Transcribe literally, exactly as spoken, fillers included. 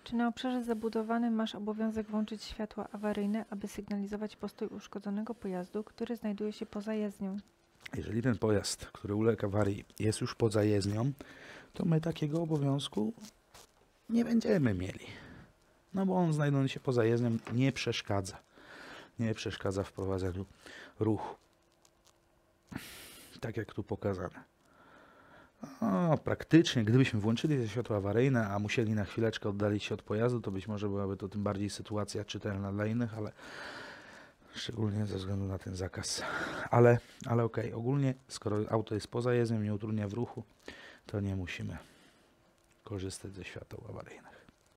Czy na obszarze zabudowanym masz obowiązek włączyć światła awaryjne, aby sygnalizować postój uszkodzonego pojazdu, który znajduje się poza jezdnią? Jeżeli ten pojazd, który uległ awarii, jest już poza jezdnią, to my takiego obowiązku nie będziemy mieli. No bo on, znajdując się poza jezdnią, nie przeszkadza. Nie przeszkadza w prowadzeniu ruchu. Tak jak tu pokazane. No, praktycznie, gdybyśmy włączyli te światła awaryjne, a musieli na chwileczkę oddalić się od pojazdu, to być może byłaby to tym bardziej sytuacja czytelna dla innych, ale szczególnie ze względu na ten zakaz. Ale, ale okej, okay. Ogólnie, skoro auto jest poza jezdnią, nie utrudnia w ruchu, to nie musimy korzystać ze świateł awaryjnych.